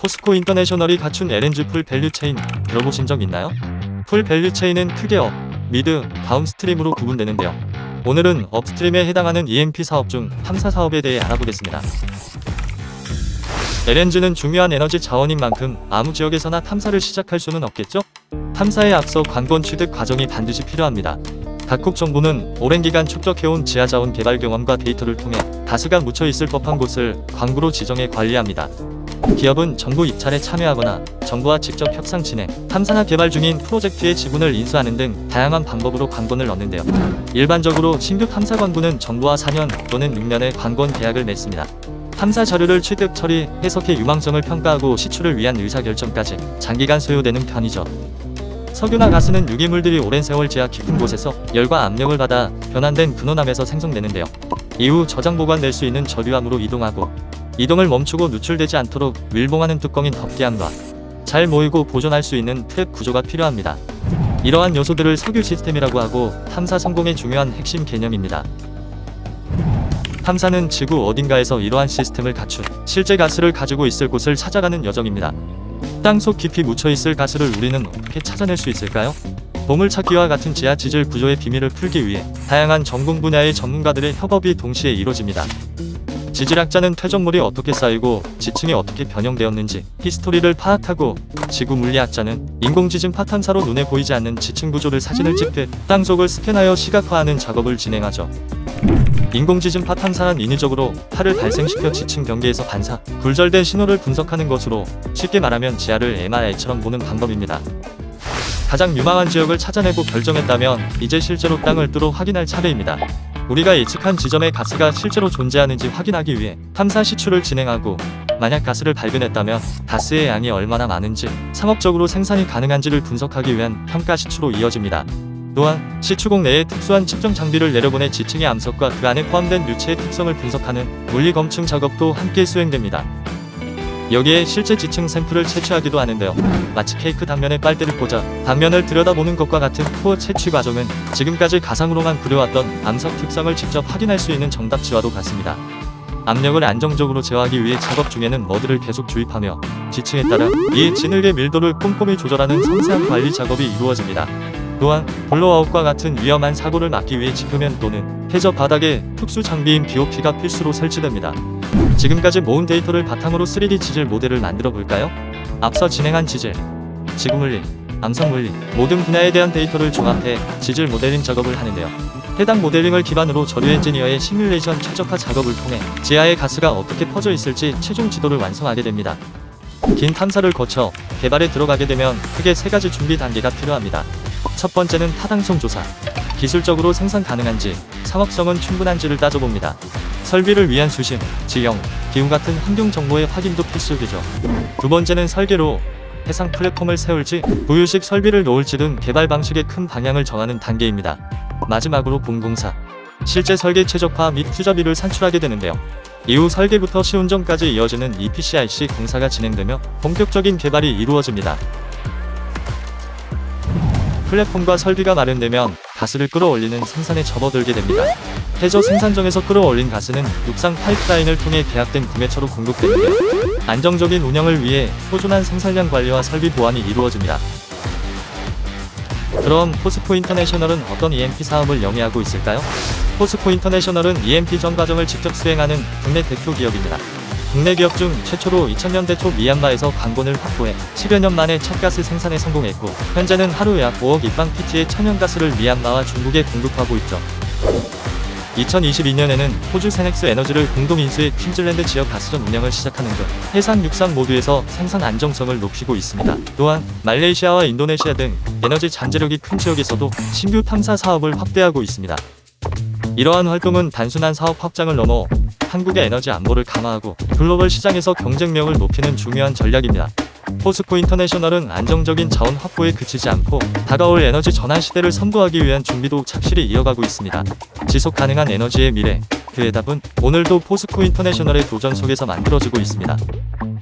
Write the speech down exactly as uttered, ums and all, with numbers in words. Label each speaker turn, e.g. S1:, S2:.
S1: 포스코 인터내셔널이 갖춘 엘엔지 풀 밸류 체인 들어보신 적 있나요? 풀 밸류 체인은 크게 업, 미드, 다운스트림으로 구분되는데요. 오늘은 업스트림에 해당하는 이엠피 사업 중 탐사 사업에 대해 알아보겠습니다. 엘엔지는 중요한 에너지 자원인 만큼 아무 지역에서나 탐사를 시작할 수는 없겠죠? 탐사에 앞서 관권 취득 과정이 반드시 필요합니다. 각국 정부는 오랜 기간 축적해온 지하자원 개발 경험과 데이터를 통해 가스가 묻혀있을 법한 곳을 광구로 지정해 관리합니다. 기업은 정부 입찰에 참여하거나 정부와 직접 협상 진행, 탐사나 개발 중인 프로젝트의 지분을 인수하는 등 다양한 방법으로 관권을 얻는데요. 일반적으로 신규 탐사 관구는 정부와 사 년 또는 육 년의 관권 계약을 맺습니다. 탐사 자료를 취득, 처리, 해석해 유망성을 평가하고 시추를 위한 의사결정까지 장기간 소요되는 편이죠. 석유나 가스는 유기물들이 오랜 세월 지하 깊은 곳에서 열과 압력을 받아 변환된 근원암에서 생성되는데요. 이후 저장 보관될 수 있는 저류암으로 이동하고 이동을 멈추고 누출되지 않도록 밀봉하는 뚜껑인 덮개암과 잘 모이고 보존할 수 있는 트랩 구조가 필요합니다. 이러한 요소들을 석유 시스템이라고 하고 탐사 성공의 중요한 핵심 개념입니다. 탐사는 지구 어딘가에서 이러한 시스템을 갖춘 실제 가스를 가지고 있을 곳을 찾아가는 여정입니다. 땅속 깊이 묻혀있을 가스를 우리는 어떻게 찾아낼 수 있을까요? 보물찾기와 같은 지하 지질 구조의 비밀을 풀기 위해 다양한 전공 분야의 전문가들의 협업이 동시에 이루어집니다. 지질학자는 퇴적물이 어떻게 쌓이고 지층이 어떻게 변형되었는지 히스토리를 파악하고, 지구 물리학자는 인공지진 파탐사로 눈에 보이지 않는 지층 구조를 사진을 찍듯 땅속을 스캔하여 시각화하는 작업을 진행하죠. 인공지진 파탐사는 인위적으로 파를 발생시켜 지층 경계에서 반사, 굴절된 신호를 분석하는 것으로 쉽게 말하면 지하를 엠알아이처럼 보는 방법입니다. 가장 유망한 지역을 찾아내고 결정했다면 이제 실제로 땅을 뚫어 확인할 차례입니다. 우리가 예측한 지점에 가스가 실제로 존재하는지 확인하기 위해 탐사 시추를 진행하고, 만약 가스를 발견했다면 가스의 양이 얼마나 많은지, 상업적으로 생산이 가능한지를 분석하기 위한 평가 시추로 이어집니다. 또한 시추공 내에 특수한 측정 장비를 내려보내 지층의 암석과 그 안에 포함된 유체의 특성을 분석하는 물리 검증 작업도 함께 수행됩니다. 여기에 실제 지층 샘플을 채취하기도 하는데요. 마치 케이크 단면에 빨대를 꽂아 단면을 들여다보는 것과 같은 코어 채취 과정은 지금까지 가상으로만 그려왔던 암석 특성을 직접 확인할 수 있는 정답지와도 같습니다. 압력을 안정적으로 제어하기 위해 작업 중에는 머드를 계속 주입하며 지층에 따라 이 진흙의 밀도를 꼼꼼히 조절하는 섬세한 관리 작업이 이루어집니다. 또한 블로아웃과 같은 위험한 사고를 막기 위해 지표면 또는 해저 바닥에 특수 장비인 비오피가 필수로 설치됩니다. 지금까지 모은 데이터를 바탕으로 쓰리디 지질 모델을 만들어 볼까요? 앞서 진행한 지질, 지구물리, 암석물리 모든 분야에 대한 데이터를 종합해 지질 모델링 작업을 하는데요. 해당 모델링을 기반으로 저류 엔지니어의 시뮬레이션 최적화 작업을 통해 지하에 가스가 어떻게 퍼져 있을지 최종 지도를 완성하게 됩니다. 긴 탐사를 거쳐 개발에 들어가게 되면 크게 세 가지 준비 단계가 필요합니다. 첫 번째는 타당성 조사. 기술적으로 생산 가능한지, 상업성은 충분한지를 따져봅니다. 설비를 위한 수심, 지형, 기후 같은 환경 정보의 확인도 필수이죠. 두 번째는 설계로 해상 플랫폼을 세울지, 부유식 설비를 놓을지 등 개발 방식의 큰 방향을 정하는 단계입니다. 마지막으로 본공사. 실제 설계 최적화 및 투자비를 산출하게 되는데요. 이후 설계부터 시운전까지 이어지는 이피씨아이씨 공사가 진행되며 본격적인 개발이 이루어집니다. 플랫폼과 설비가 마련되면 가스를 끌어올리는 생산에 접어들게 됩니다. 해저 생산정에서 끌어올린 가스는 육상 파이프라인을 통해 계약된 구매처로 공급되는데, 안정적인 운영을 위해 꾸준한 생산량 관리와 설비 보안이 이루어집니다. 그럼 포스코 인터내셔널은 어떤 이엠피 사업을 영위하고 있을까요? 포스코 인터내셔널은 이엠피 전 과정을 직접 수행하는 국내 대표 기업입니다. 국내 기업 중 최초로 이천 년대 초 미얀마에서 관권을 확보해 십여 년 만에 첫 가스 생산에 성공했고, 현재는 하루 약 오억 입방 피티의 천연가스를 미얀마와 중국에 공급하고 있죠. 이천이십이 년에는 호주 세넥스 에너지를 공동 인수해 퀸즐랜드 지역 가스전 운영을 시작하는 등 해상 육상 모두에서 생산 안정성을 높이고 있습니다. 또한 말레이시아와 인도네시아 등 에너지 잠재력이 큰 지역에서도 신규 탐사 사업을 확대하고 있습니다. 이러한 활동은 단순한 사업 확장을 넘어 한국의 에너지 안보를 강화하고 글로벌 시장에서 경쟁력을 높이는 중요한 전략입니다. 포스코 인터내셔널은 안정적인 자원 확보에 그치지 않고 다가올 에너지 전환 시대를 선도하기 위한 준비도 착실히 이어가고 있습니다. 지속 가능한 에너지의 미래, 그 해답은 오늘도 포스코 인터내셔널의 도전 속에서 만들어지고 있습니다.